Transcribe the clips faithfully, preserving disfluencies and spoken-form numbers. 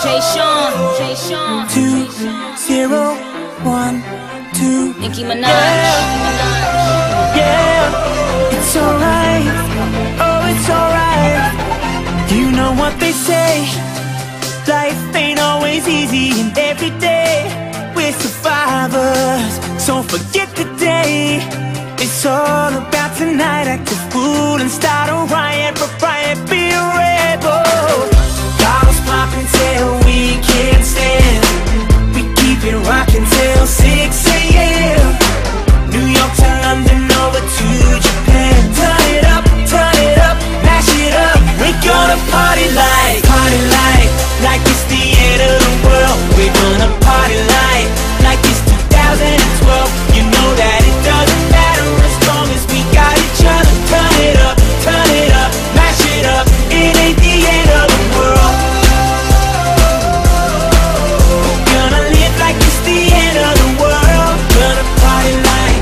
Jay Sean, Jay Sean. Two, zero, one, two. Nicki Minaj. Yeah, yeah. It's alright, oh it's alright. You know what they say, life ain't always easy, and every day we're survivors. So forget the day, it's all about tonight. Act a fool and start a riot, but riot, be a rebel. Bottles popping till we can't stand. We keep it rocking till six A M New York to London, over to Japan. Turn it up, turn it up, mash it up. We're gonna party like, party like, like it's the end of the world. We're gonna party like, like it's two thousand twelve. You know that it doesn't matter as long as we got each other. Turn it up, turn it up, mash it up. It ain't the end of the world. We're gonna live like it's the end of the world. Gonna party like,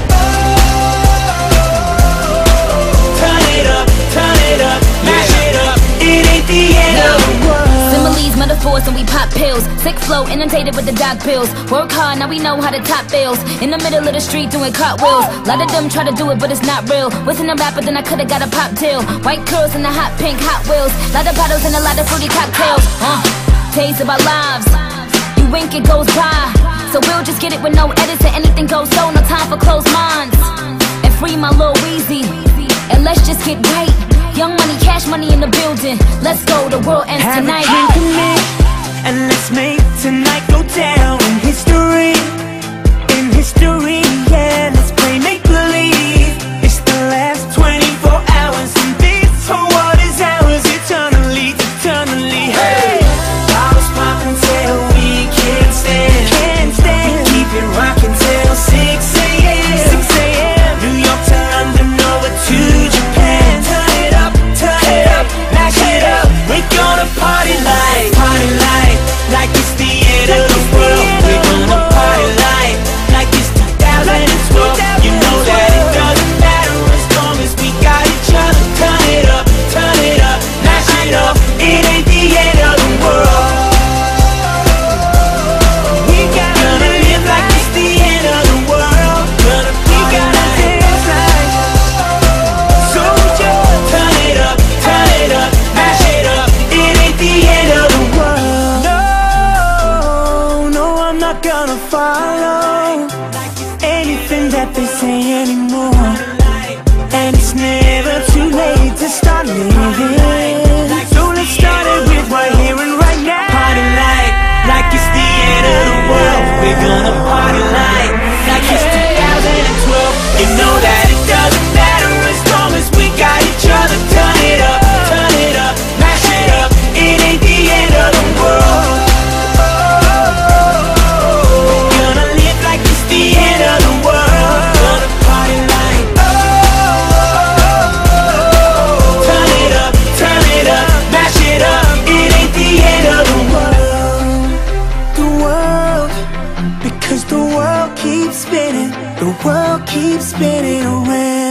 turn it up, turn it up, mash it up. It ain't the end of the world. Similes, metaphors, and we pop pills. Sick flow, inundated with the doc pills. Work hard, now we know how to top bills. In the middle of the street doing cartwheels. Lot of them try to do it, but it's not real. Wasn't a rapper, then I could've got a pop deal. White curls and the hot pink Hot Wheels. Lot of bottles and a lot of fruity cocktails. Uh, days of our lives. You wink, it goes by. So we'll just get it with no edits, and anything goes so. No time for closed minds. And free my Lil Weezy. And let's just get right. Young money, cash money in the building. Let's go, the world ends Have tonight. a drink with me, and let's make tonight go down in history. In history, yeah, let's play make-believe. It's the last twenty-four hours, and this whole world is ours eternally, eternally. Hey, bottles popping till we can't stand. Can't stand. We keep it rocking till six A M six A M New York to London, over to Japan. Turn it up, turn it up, mash it up. We're gonna party like, party like, like it's the end of the world. We're gonna party like, like it's two thousand twelve. You know that it doesn't matter as long as we got each other. Turn it up, turn it up, mash it up. It ain't the end of the world. We gotta live like it's the end of the world. Gonna party like, so just turn it up, turn it up, mash it up. It ain't the end of the world. No, no, I'm not gonna follow anything that they say anymore. And it's never too late to start living. So let's start it with right here and right now. Party like, like it's the end of the world. We're gonna party like, like it's two thousand twelve. You know that it doesn't matter as long as we got each other. Turn it up, turn it up, mash it up. It ain't the end of the world. We're gonna live like it's the end of the world. Gonna party like, turn it up, turn it up, mash it up. It ain't the end of the world. The world, because the world keeps spinning. The world keeps spinning around.